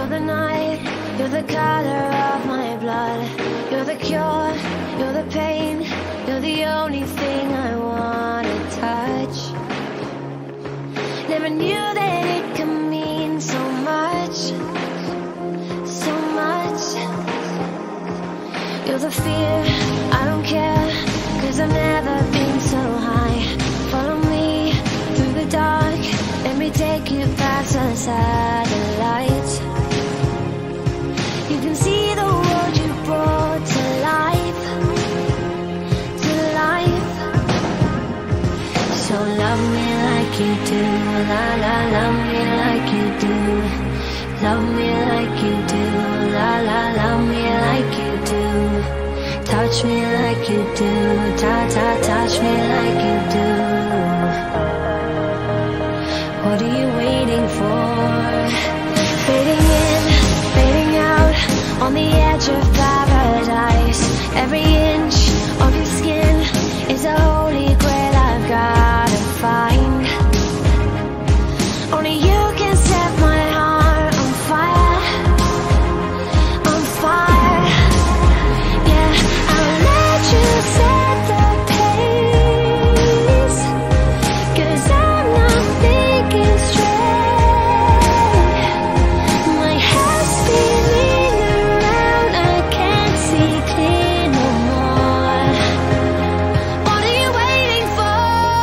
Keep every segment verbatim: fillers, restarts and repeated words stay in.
You're the night, you're the color of my blood. You're the cure, you're the pain. You're the only thing I wanna touch. Never knew that it could mean so much, so much. You're the fear, I don't care, 'cause I've never been so high. Follow me through the dark, let me take you past the satellites. You can see the world you brought to life, to life. So love me like you do, la la, love me like you do. Love me like you do, la la, love me like you do. Touch me like you do, ta ta, touch me like you do. What are you waiting for? Fading in, fading out, on the edge of paradise. Every inch of your skin is a holy grail I've gotta find. Only you can set my heart on fire, on fire. Yeah, I'll let you set the pace, 'cause I'm not thinking straight. My head's spinning around, I can't see clear no more. What are you waiting for?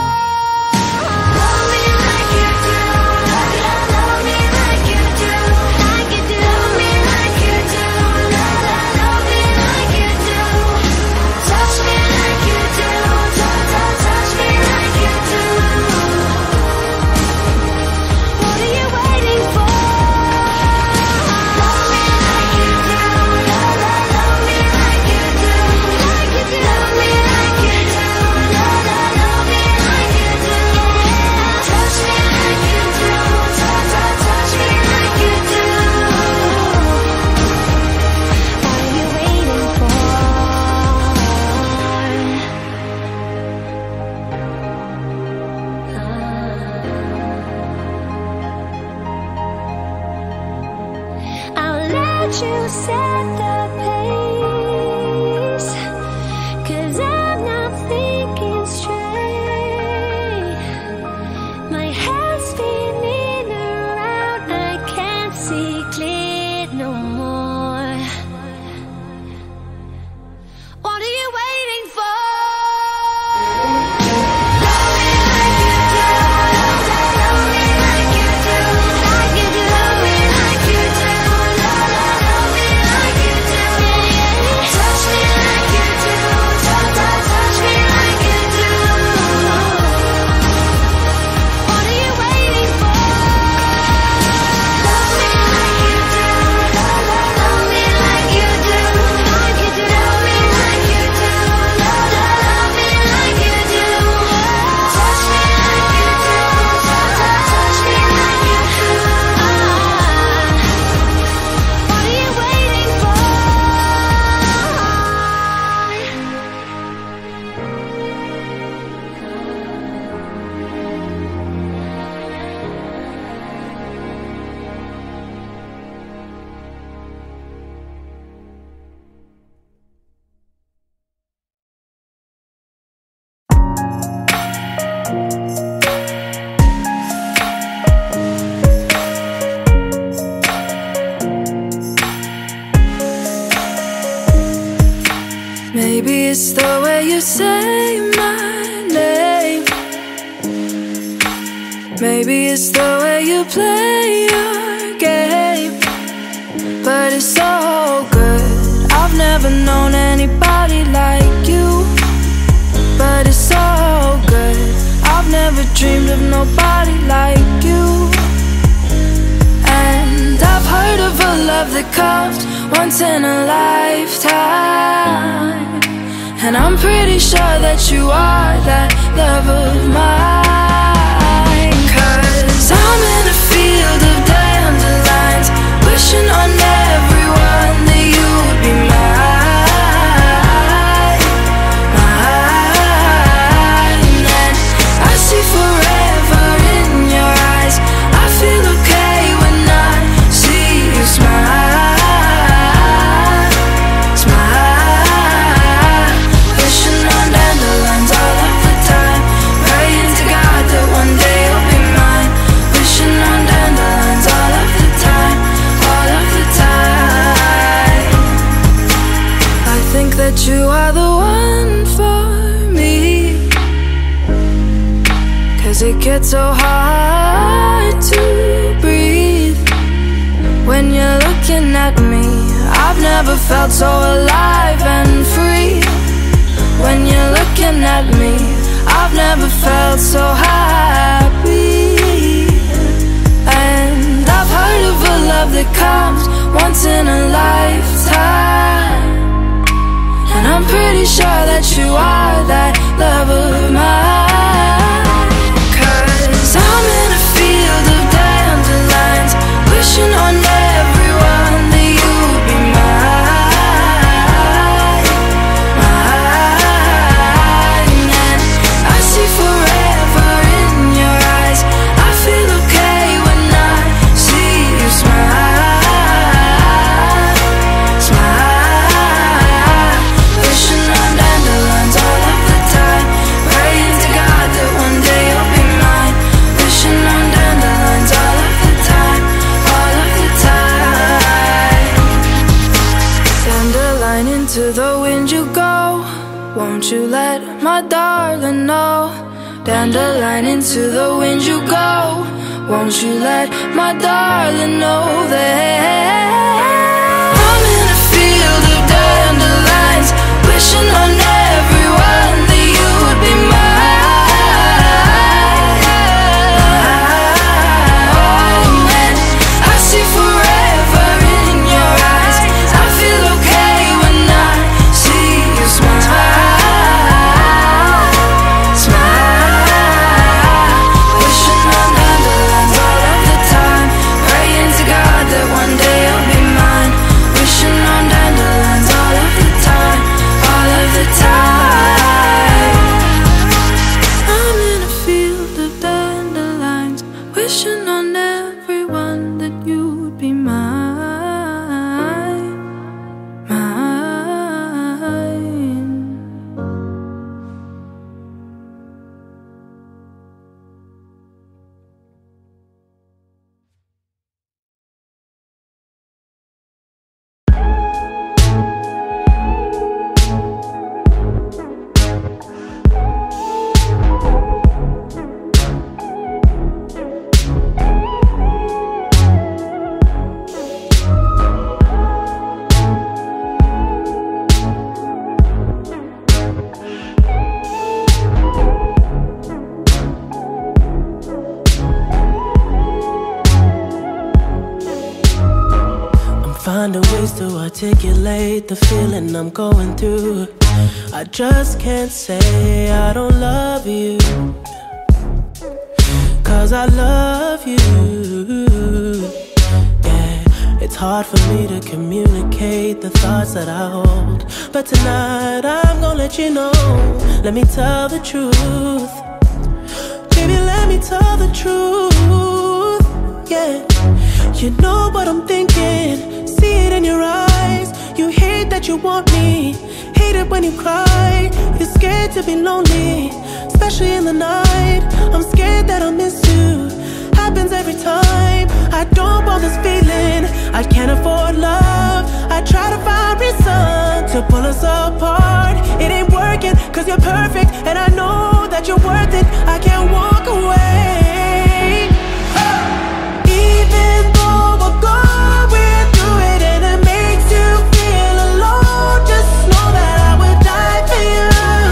Love me like you do, love, love, love me like you do, like you do. Love me like you do, love, love, love me like you do. Touch me like you do, touch, touch, touch me like you do. What are you waiting for? Love me like you do, love, love, love me like you do, like you do. Love me like you do, love, love, love me like you do. Touch me like you do, touch, touch, touch me like you do. What are you waiting for? I'll let you set the pace, 'cause I'm not thinking straight. My head's spinning around, I can't see clear no more. What are you waiting for? Love me like you do, love, love, love me like you do, like you do. Love me like you do, love, love, love me like you do. Touch me like you do, touch, touch, touch me like you do. What are you waiting for? Love me like you do, love, love, love me like you do, like you do. Love me like you do, love, love, love me like you do. Touch me like you do, touch, touch, touch me like you do. What are you waiting for? Maybe it's the way you say my name. Maybe it's the way you play your game. But it's so good, I've never known anybody like you. But it's so good, I've never dreamed of nobody like you. And I've heard of a love that comes once in a lifetime, and I'm pretty sure that you are that love of mine. 'Cause I'm in a field of dandelions, wishing on everyone that you would be mine, mine. And I see forever in your eyes, I feel okay when I see you smile. 'cause it gets so hard to breathe when you're looking at me. I've never felt so alive and free when you're looking at me. I've never felt so happy. And I've heard of a love that comes once in a lifetime, and I'm pretty sure that you are that love of mine. 'Cause I'm in a field of dandelions, wishing on everyone that you would be mine, mine. And I see forever in your eyes. I feel okay when I see you smile, smile. Wishing on dandelions all of the time, praying to God that one day you'll be mine. Wishing on dandelions all of the time, all of the time. Dandelion, into the wind you go, won't you let my darling know? Dandelion, into the wind you go, won't you let my darling know that I'm in a field of dandelions, wishing on everyone that you would be mine. And I see forever in your eyes. I feel okay when I see you smile, smile. Wishing on dandelions all of the time, praying to God that one day you'll be mine. Wishing on dandelions all of the time, all of the time. I'm in a field of dandelions, wishing on everyone that you would be mine, mine. Finding ways to articulate the feeling I'm going through. I just can't say I don't love you, 'cause I love you. Yeah, it's hard for me to communicate the thoughts that I hold, but tonight I'm gonna let you know. Let me tell the truth. Baby, let me tell the truth. Yeah, you know what I'm thinking, see it in your eyes. You hate that you want me, hate it when you cry. You're scared to be lonely, especially in the night. I'm scared that I'll miss you, happens every time. I don't want this feeling, I can't afford love. I try to find reason to pull us apart. It ain't working, 'cause you're perfect, and I know that you're worth it. I can't walk away. Even though we're going through it and it makes you feel alone, just know that I would die for you.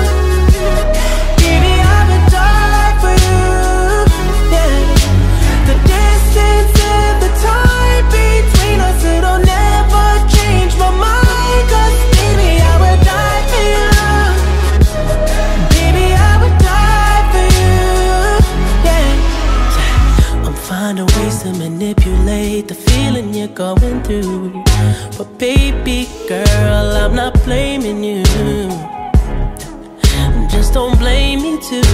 Baby, I would die for you. Yeah. The distance and the time between us, it'll never change my mind. 'Cause baby, I would die for you. Baby, I would die for you. Yeah. I'm finding ways to manipulate the feeling you're going through, but baby girl, I'm not blaming you. Just don't blame me too.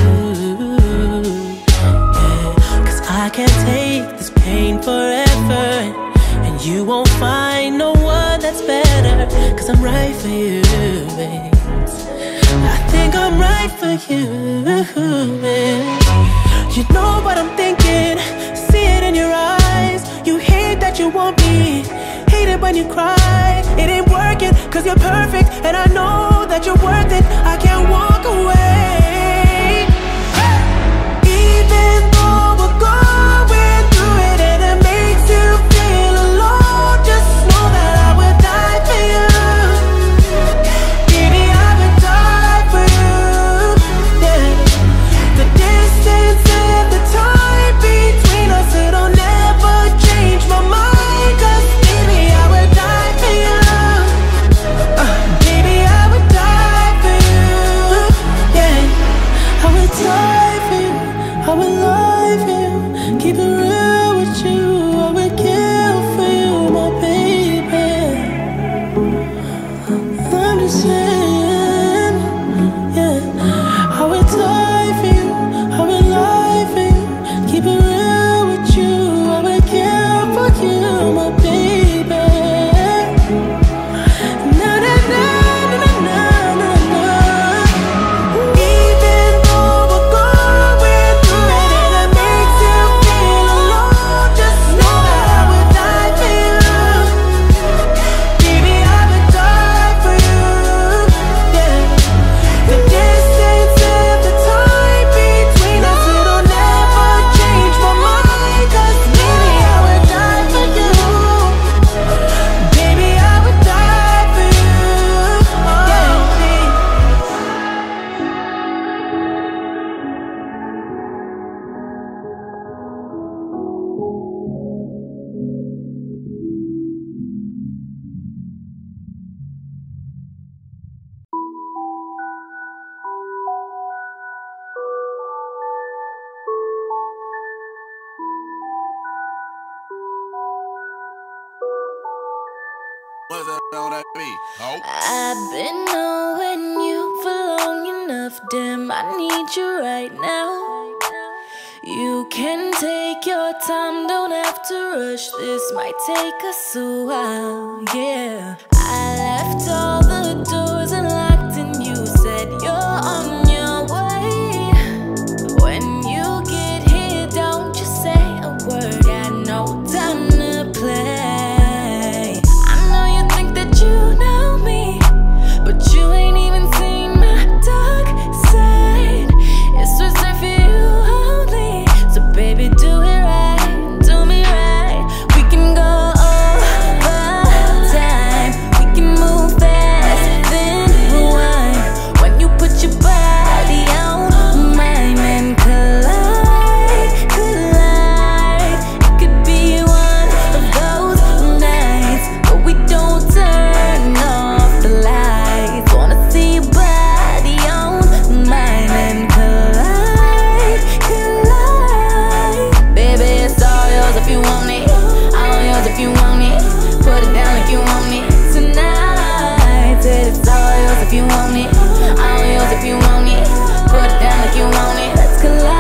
Yeah, 'cause I can't take this pain forever, and you won't find no one that's better. 'Cause I'm right for you, babe. I think I'm right for you, babe. You know what I'm thinking, see it in your eyes. You hate that you want me, hate it when you cry. It ain't working, 'cause you're perfect, and I know that you're worth it. I can't walk away. Even die for you, I would lie for you, keep it real with you, I would kill for you, my baby. I'm just saying, yeah, I would die for you, I would lie for you, keep it real with you, I would kill for you, my baby. Na na na na na na na. Even though we're going through it and it makes you feel alone, just know that I would die for you. Baby, I would die for you. Yeah. The distance and the time between us, it'll never change my mind. 'Cause baby, I would die for you. Baby, I would die for you. Yeah. What's that on that beat? Oh. I've been knowing you for long enough, damn, I need you right now. You can take your time, don't have to rush, this might take us a while, yeah. I left all the doors unlocked and you said you're on your way. When you get here, don't just say a word, got no time to play. I know you think that you know me, but you ain't even seen my dark side. It's reserved for you only, so baby, do it right, do me right. We can go over time, we can move fast, then rewind. When you put your body on mine and collide, collide. It could be one of those nights, but we don't turn off the lights. Wanna see your body on mine and collide, collide. Baby, it's all yours if you want it, all yours if you want it. Put it down if you want it tonight. Said it's all yours if you want it, all yours if you want it. Put it down if you want it, let's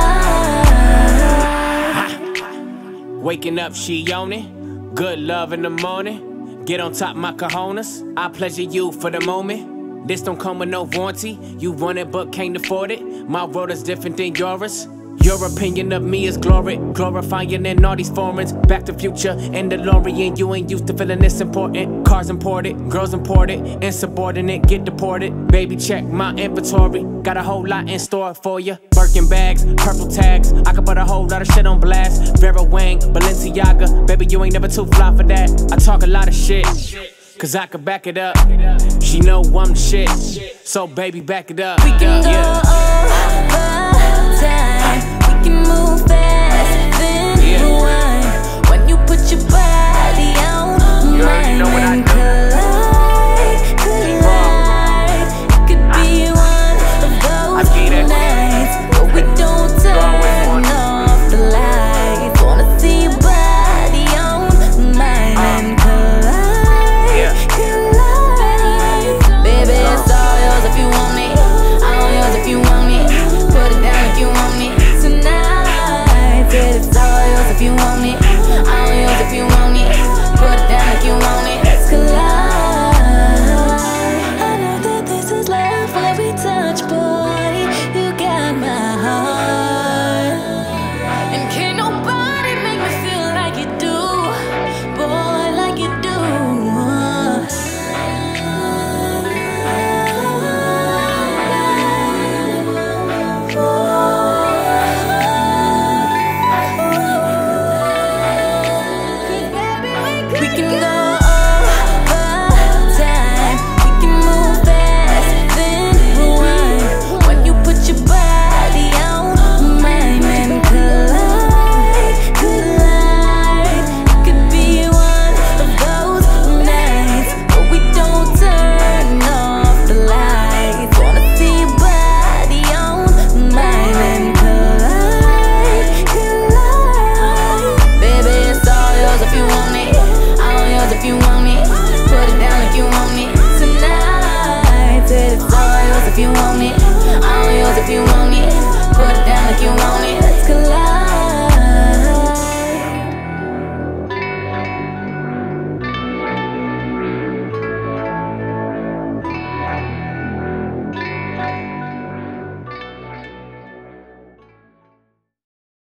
collide. Waking up, she on it. Good love in the morning. Get on top my cojones. I pleasure you for the moment. This don't come with no warranty. You want it but can't afford it. My world is different than yours. Your opinion of me is glory, glorifying in all these foreigns. Back to Future and DeLorean. You ain't used to feeling this important. Cars imported, girls imported, insubordinate, get deported. Baby, check my inventory. Got a whole lot in store for you. Birkin bags, purple tags. I could put a whole lot of shit on blast. Vera Wang, Balenciaga. Baby, you ain't never too fly for that. I talk a lot of shit, cause I could back it up. She know I'm the shit, so baby, back it up. We can go yeah.